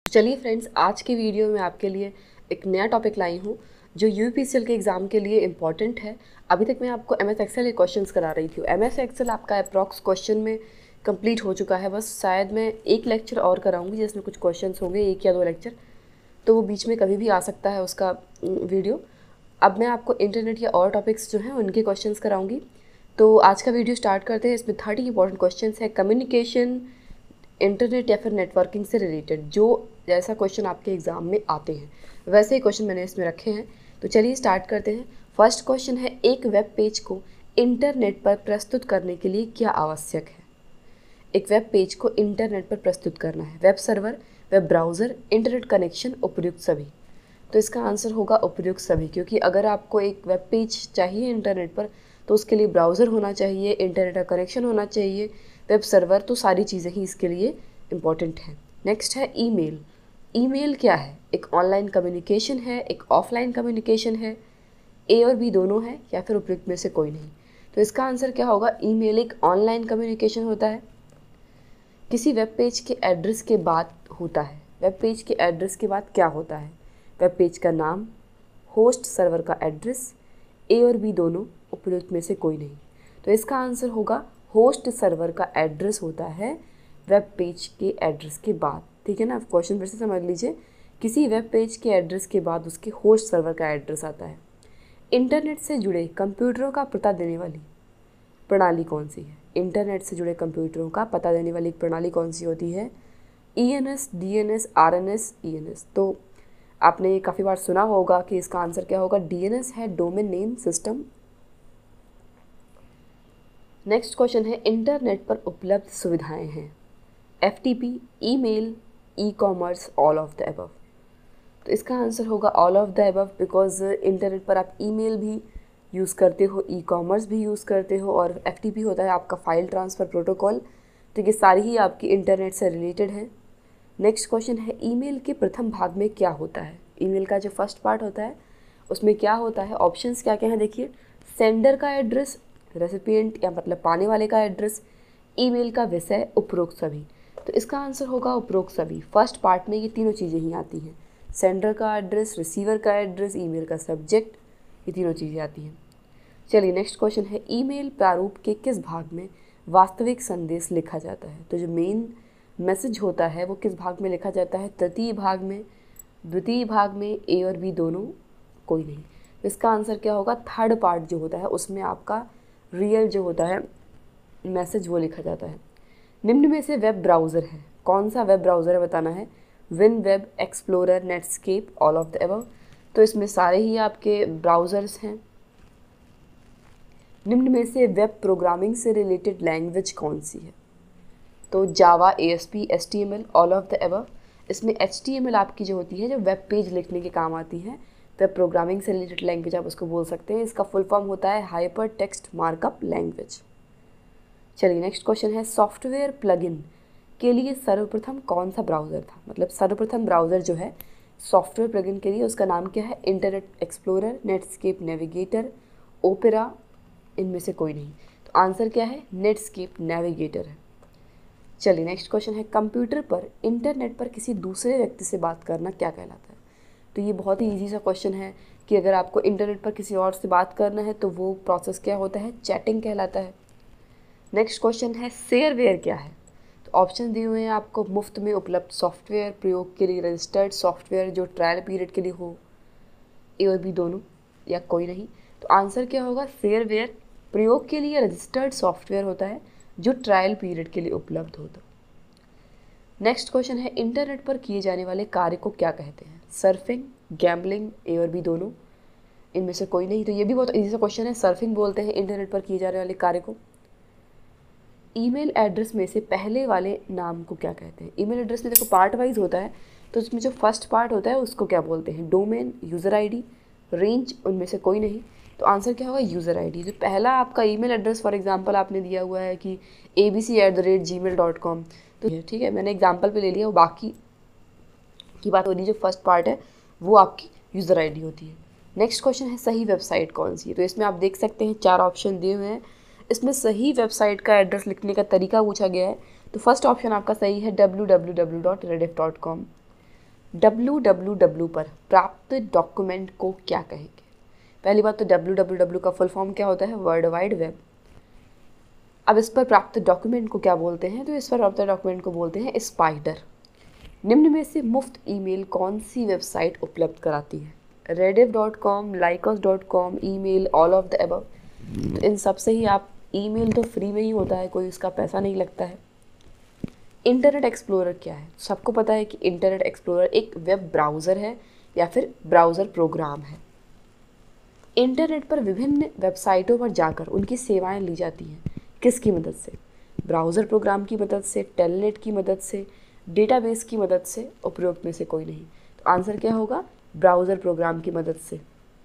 चलिए फ्रेंड्स, आज की वीडियो में आपके लिए एक नया टॉपिक लाई हूँ जो यूपीएससी के एग्ज़ाम के लिए इम्पॉर्टेंट है। अभी तक मैं आपको एमएस एक्सेल के क्वेश्चंस करा रही थी। एमएस एक्सेल आपका अप्रॉक्स क्वेश्चन में कंप्लीट हो चुका है। बस शायद मैं एक लेक्चर और कराऊंगी जिसमें कुछ क्वेश्चंस होंगे, 1 या 2 लेक्चर, तो वो बीच में कभी भी आ सकता है उसका वीडियो। अब मैं आपको इंटरनेट या और टॉपिक्स जो हैं उनके क्वेश्चंस कराऊंगी। तो आज का वीडियो स्टार्ट करते हैं। इसमें 30 इंपॉर्टेंट क्वेश्चंस है कम्युनिकेशन, इंटरनेट या फिर नेटवर्किंग से रिलेटेड। जो जैसा क्वेश्चन आपके एग्ज़ाम में आते हैं वैसे ही क्वेश्चन मैंने इसमें रखे हैं। तो चलिए स्टार्ट करते हैं। फर्स्ट क्वेश्चन है, एक वेब पेज को इंटरनेट पर प्रस्तुत करने के लिए क्या आवश्यक है? एक वेब पेज को इंटरनेट पर प्रस्तुत करना है। Web server, web browser, internet connection, उपयुक्त सभी। तो इसका आंसर होगा उपयुक्त सभी, क्योंकि अगर आपको एक वेब पेज चाहिए इंटरनेट पर तो उसके लिए ब्राउज़र होना चाहिए, इंटरनेट का कनेक्शन होना चाहिए, वेब सर्वर, तो सारी चीज़ें ही इसके लिए इम्पॉर्टेंट हैं। नेक्स्ट है ईमेल। ईमेल क्या है? एक ऑनलाइन कम्युनिकेशन है, एक ऑफलाइन कम्युनिकेशन है, ए और बी दोनों है, या फिर उपयुक्त में से कोई नहीं। तो इसका आंसर क्या होगा? ईमेल एक ऑनलाइन कम्युनिकेशन होता है। किसी वेब पेज के एड्रेस के बाद होता है। वेब पेज के एड्रेस के बाद क्या होता है? वेब पेज का नाम, होस्ट सर्वर का एड्रेस, ए और बी दोनों, उपयुक्त में से कोई नहीं। तो इसका आंसर होगा होस्ट सर्वर का एड्रेस होता है वेब पेज के एड्रेस के बाद। ठीक है ना? क्वेश्चन फिर से समझ लीजिए। किसी वेब पेज के एड्रेस के बाद उसके होस्ट सर्वर का एड्रेस आता है। इंटरनेट से जुड़े कंप्यूटरों का पता देने वाली प्रणाली कौन सी है? इंटरनेट से जुड़े कंप्यूटरों का पता देने वाली प्रणाली कौन सी होती है? ENS, DNS, RNS, ENS. तो आपने ये काफ़ी बार सुना होगा कि इसका आंसर क्या होगा? डीएनएस है domain name system. Next question है, इंटरनेट पर उपलब्ध सुविधाएं हैं। FTP, email, e commerce, all of the above. तो इसका आंसर होगा all of the above, because internet पर आप ईमेल भी यूज़ करते हो, ई कॉमर्स भी यूज़ करते हो, और एफटीपी होता है आपका फाइल ट्रांसफ़र प्रोटोकॉल। तो ये सारी ही आपकी इंटरनेट से रिलेटेड है। नेक्स्ट क्वेश्चन है, ईमेल के प्रथम भाग में क्या होता है? ईमेल का जो फर्स्ट पार्ट होता है उसमें क्या होता है? ऑप्शंस क्या क्या हैं देखिए। सेंडर का एड्रेस, रेसिपिएंट या मतलब पाने वाले का एड्रेस, ईमेल का विषय, उपरोक्त सभी। तो इसका आंसर होगा उपरोक्त सभी। फर्स्ट पार्ट में ये तीनों चीज़ें ही आती हैं। सेंडर का एड्रेस, रिसीवर का एड्रेस, ईमेल का सब्जेक्ट, ये तीनों चीज़ें आती हैं। चलिए नेक्स्ट क्वेश्चन है, ईमेल प्रारूप के किस भाग में वास्तविक संदेश लिखा जाता है? तो जो मेन मैसेज होता है वो किस भाग में लिखा जाता है? तृतीय भाग में, द्वितीय भाग में, ए और बी दोनों, कोई नहीं। इसका आंसर क्या होगा? थर्ड पार्ट जो होता है उसमें आपका रियल जो होता है मैसेज वो लिखा जाता है। निम्न में से वेब ब्राउज़र है, कौन सा वेब ब्राउज़र है बताना है? Win web, explorer, Netscape, all of the above. तो इसमें सारे ही आपके ब्राउज़र्स हैं। निम्न में से वेब प्रोग्रामिंग से रिलेटेड लैंग्वेज कौन सी है? तो Java, ASP, HTML, all of the above. इसमें एचटीएमएल आपकी जो होती है जो वेब पेज लिखने के काम आती है। वेब प्रोग्रामिंग से रिलेटेड लैंग्वेज आप उसको बोल सकते हैं। इसका फुल फॉर्म होता है हाइपर टेक्स्ट मार्कअप लैंग्वेज। चलिए नेक्स्ट क्वेश्चन है, सॉफ्टवेयर प्लगइन के लिए सर्वप्रथम कौन सा ब्राउज़र था? मतलब सर्वप्रथम ब्राउज़र जो है सॉफ्टवेयर प्लगइन के लिए उसका नाम क्या है? Internet Explorer, Netscape Navigator, Opera, इनमें से कोई नहीं। तो आंसर क्या है? नेटस्केप नेविगेटर है। चलिए नेक्स्ट क्वेश्चन है, कंप्यूटर पर इंटरनेट पर किसी दूसरे व्यक्ति से बात करना क्या कहलाता है? तो ये बहुत ही ईजी सा क्वेश्चन है कि अगर आपको इंटरनेट पर किसी और से बात करना है तो वो प्रोसेस क्या होता है? चैटिंग कहलाता है। नेक्स्ट क्वेश्चन है, शेयरवेयर क्या है? तो ऑप्शन दिए हुए हैं आपको, मुफ्त में उपलब्ध सॉफ्टवेयर, प्रयोग के लिए रजिस्टर्ड सॉफ्टवेयर जो ट्रायल पीरियड के लिए हो, ए और बी दोनों, या कोई नहीं। तो आंसर क्या होगा? शेयरवेयर प्रयोग के लिए रजिस्टर्ड सॉफ्टवेयर होता है जो ट्रायल पीरियड के लिए उपलब्ध होता है। नेक्स्ट क्वेश्चन है, इंटरनेट पर किए जाने वाले कार्य को क्या कहते हैं? सर्फिंग, गैम्बलिंग, ए और बी दोनों, इनमें से कोई नहीं। तो ये भी बहुत ईजी सा क्वेश्चन है। सर्फिंग बोलते हैं इंटरनेट पर किए जाने वाले कार्य को। ईमेल एड्रेस में से पहले वाले नाम को क्या कहते हैं? ईमेल एड्रेस में देखो पार्ट वाइज होता है, तो उसमें जो फर्स्ट पार्ट होता है उसको क्या बोलते हैं? डोमेन, यूज़र आईडी, रेंज, उनमें से कोई नहीं। तो आंसर क्या होगा? User ID. जो पहला आपका ईमेल एड्रेस फॉर एग्जांपल आपने दिया हुआ है कि abc@gmail.com, तो ठीक है, मैंने एग्जांपल पे ले लिया। वो बाकी की बात हो रही, जो फर्स्ट पार्ट है वो आपकी यूज़र आईडी होती है। नेक्स्ट क्वेश्चन है, सही वेबसाइट कौन सी है? तो इसमें आप देख सकते हैं 4 ऑप्शन दिए हुए हैं। इसमें सही वेबसाइट का एड्रेस लिखने का तरीका पूछा गया है। तो फर्स्ट ऑप्शन आपका सही है www.rediff.com। www पर प्राप्त डॉक्यूमेंट को क्या कहेंगे? पहली बात तो www का फुल फॉर्म क्या होता है? World wide web. अब इस पर प्राप्त डॉक्यूमेंट को क्या बोलते हैं? तो इस पर प्राप्त डॉक्यूमेंट को बोलते हैं स्पाइडर। निम्न में से मुफ्त ईमेल कौन सी वेबसाइट उपलब्ध कराती है? rediff.com, lycos.com, email, all of the above. तो इन सब से ही आप, ईमेल तो फ्री में ही होता है, कोई इसका पैसा नहीं लगता है। इंटरनेट एक्सप्लोरर क्या है? सबको पता है कि इंटरनेट एक्सप्लोरर एक वेब ब्राउज़र है या फिर ब्राउज़र प्रोग्राम है। इंटरनेट पर विभिन्न वेबसाइटों पर जाकर उनकी सेवाएं ली जाती हैं। किसकी मदद से? ब्राउज़र प्रोग्राम की मदद से, टेलनेट की मदद से, डेटाबेस की मदद से, उपरोक्त में से कोई नहीं। तो आंसर क्या होगा? ब्राउज़र प्रोग्राम की मदद से।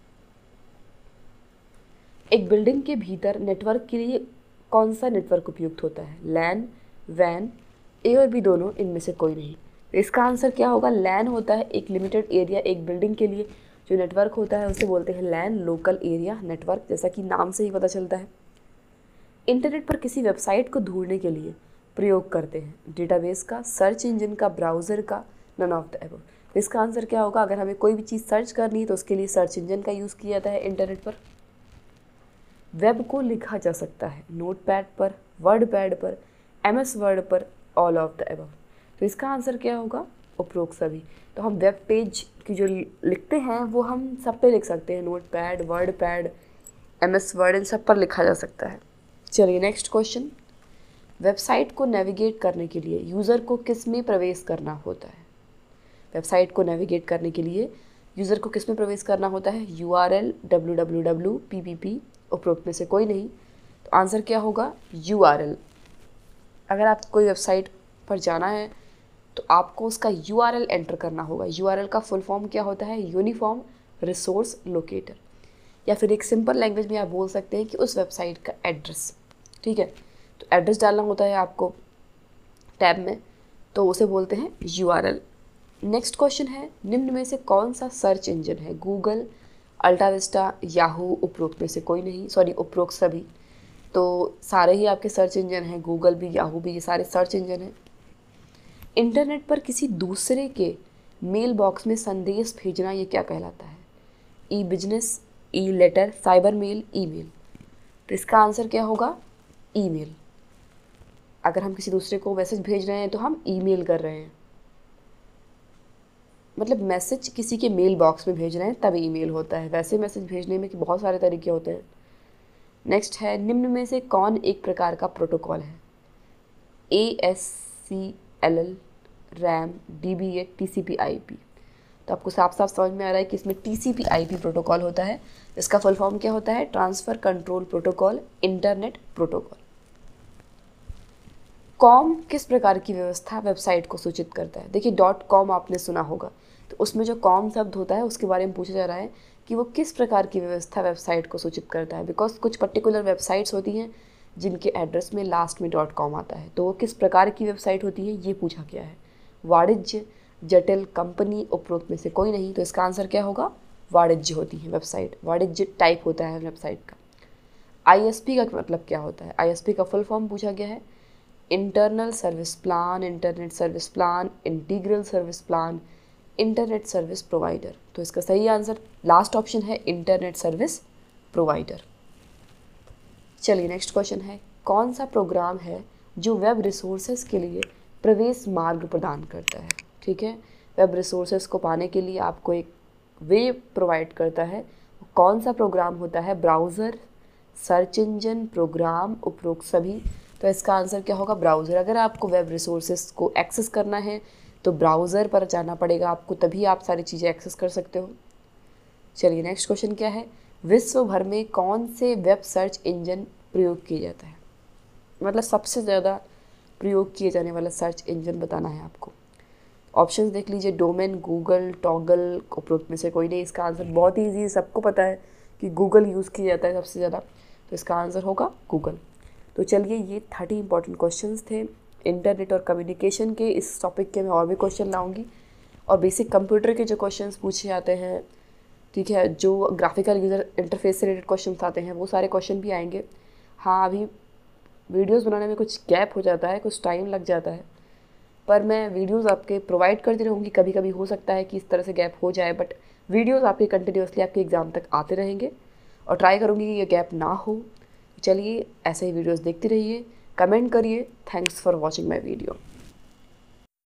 एक बिल्डिंग के भीतर नेटवर्क के लिए कौन सा नेटवर्क उपयुक्त होता है? लैन, वैन, ए और बी दोनों, इनमें से कोई नहीं। तो इसका आंसर क्या होगा? लैन होता है एक लिमिटेड एरिया, एक बिल्डिंग के लिए जो नेटवर्क होता है उसे बोलते हैं लैन, लोकल एरिया नेटवर्क, जैसा कि नाम से ही पता चलता है। इंटरनेट पर किसी वेबसाइट को ढूंढने के लिए प्रयोग करते हैं डेटाबेस का, सर्च इंजन का, ब्राउज़र का, नन ऑफ द अबव। तो इसका आंसर क्या होगा? अगर हमें कोई भी चीज़ सर्च करनी है तो उसके लिए सर्च इंजन का यूज़ किया जाता है इंटरनेट पर। वेब को लिखा जा सकता है नोटपैड पर, वर्ड पैड पर, MS वर्ड पर, ऑल ऑफ द अबव। तो इसका आंसर क्या होगा? उपरोक्त सभी। तो हम वेब पेज की जो लिखते हैं वो हम सब पे लिख सकते हैं, notepad, word pad, MS word, इन सब पर लिखा जा सकता है। चलिए नेक्स्ट क्वेश्चन। वेबसाइट को नेविगेट करने के लिए यूज़र को किस में प्रवेश करना होता है? वेबसाइट को नेविगेट करने के लिए यूज़र को किस में प्रवेश करना होता है? URL, www, PPP, उपरोक्त में से कोई नहीं। तो आंसर क्या होगा? URL। अगर आप कोई वेबसाइट पर जाना है तो आपको उसका URL एंटर करना होगा। URL का फुल फॉर्म क्या होता है? Uniform resource locator. या फिर एक सिंपल लैंग्वेज में आप बोल सकते हैं कि उस वेबसाइट का एड्रेस। ठीक है, तो एड्रेस डालना होता है आपको टैब में, तो उसे बोलते हैं URL। नेक्स्ट क्वेश्चन है, निम्न में से कौन सा सर्च इंजन है? गूगल, अल्टाविस्टा, याहू, उपरोक्त में से कोई नहीं, सॉरी उपरोक्त सभी। तो सारे ही आपके सर्च इंजन हैं, गूगल भी, याहू भी, ये सारे सर्च इंजन हैं। इंटरनेट पर किसी दूसरे के मेल बॉक्स में संदेश भेजना ये क्या कहलाता है? E business, e letter, cyber mail, email. तो इसका आंसर क्या होगा? ईमेल। अगर हम किसी दूसरे को मैसेज भेज रहे हैं तो हम ईमेल कर रहे हैं, मतलब मैसेज किसी के मेल बॉक्स में भेज रहे हैं तब ईमेल होता है। वैसे मैसेज भेजने में कि बहुत सारे तरीके होते हैं। नेक्स्ट है, निम्न में से कौन एक प्रकार का प्रोटोकॉल है? ASCLL, RAM, DBA, TCP/IP। तो आपको साफ साफ समझ में आ रहा है कि इसमें TCP/IP प्रोटोकॉल होता है। इसका फुल फॉर्म क्या होता है? Transfer control protocol, internet protocol. Com किस प्रकार की व्यवस्था वेबसाइट को सूचित करता है? देखिए .com आपने सुना होगा, तो उसमें जो कॉम शब्द होता है उसके बारे में पूछा जा रहा है कि वो किस प्रकार की व्यवस्था वेबसाइट को सूचित करता है। बिकॉज कुछ पर्टिकुलर वेबसाइट्स होती हैं जिनके एड्रेस में लास्ट में .com आता है, तो वो किस प्रकार की वेबसाइट होती है ये पूछा गया है। वाणिज्य, जटिल, कंपनी, उपरोक्त में से कोई नहीं। तो इसका आंसर क्या होगा? वाणिज्य होती है वेबसाइट, वाणिज्य टाइप होता है वेबसाइट का। ISP का मतलब क्या होता है? ISP का फुल फॉर्म पूछा गया है। Internal service plan, internet service plan, integral service plan, internet service provider. तो इसका सही आंसर लास्ट ऑप्शन है, इंटरनेट सर्विस प्रोवाइडर। चलिए नेक्स्ट क्वेश्चन है, कौन सा प्रोग्राम है जो वेब रिसोर्सेज के लिए प्रवेश मार्ग प्रदान करता है? ठीक है, वेब रिसोर्सेज को पाने के लिए आपको एक वे प्रोवाइड करता है। कौन सा प्रोग्राम होता है? ब्राउज़र, सर्च इंजन, प्रोग्राम, उपरोक्त सभी। तो इसका आंसर क्या होगा? ब्राउज़र। अगर आपको वेब रिसोर्सेज को एक्सेस करना है तो ब्राउज़र पर जाना पड़ेगा आपको, तभी आप सारी चीज़ें एक्सेस कर सकते हो। चलिए नेक्स्ट क्वेश्चन क्या है, विश्व भर में कौन से वेब सर्च इंजन प्रयोग किया जाता है? मतलब सबसे ज़्यादा प्रयोग किए जाने वाला सर्च इंजन बताना है आपको। ऑप्शंस देख लीजिए, डोमेन, गूगल, टॉगल, उपरोक्त में से कोई नहीं। इसका आंसर बहुत ईजी है, सबको पता है कि गूगल यूज़ किया जाता है सबसे ज़्यादा, तो इसका आंसर होगा गूगल। तो चलिए ये 30 इंपॉर्टेंट क्वेश्चंस थे इंटरनेट और कम्युनिकेशन के। इस टॉपिक के मैं और भी क्वेश्चन लाऊंगी, और बेसिक कंप्यूटर के जो क्वेश्चंस पूछे जाते हैं, ठीक है, जो ग्राफिकल यूज़र इंटरफेस से रिलेटेड क्वेश्चंस आते हैं वो सारे क्वेश्चन भी आएंगे। हाँ, अभी वीडियोस बनाने में कुछ गैप हो जाता है, कुछ टाइम लग जाता है, पर मैं वीडियोस आपके प्रोवाइड करती रहूँगी। कभी कभी हो सकता है कि इस तरह से गैप हो जाए, बट वीडियोस आपके कंटिन्यूसली आपके एग्ज़ाम तक आते रहेंगे और ट्राई करूँगी कि ये गैप ना हो। चलिए ऐसे ही वीडियोस देखते रहिए, कमेंट करिए। Thanks for watching my video.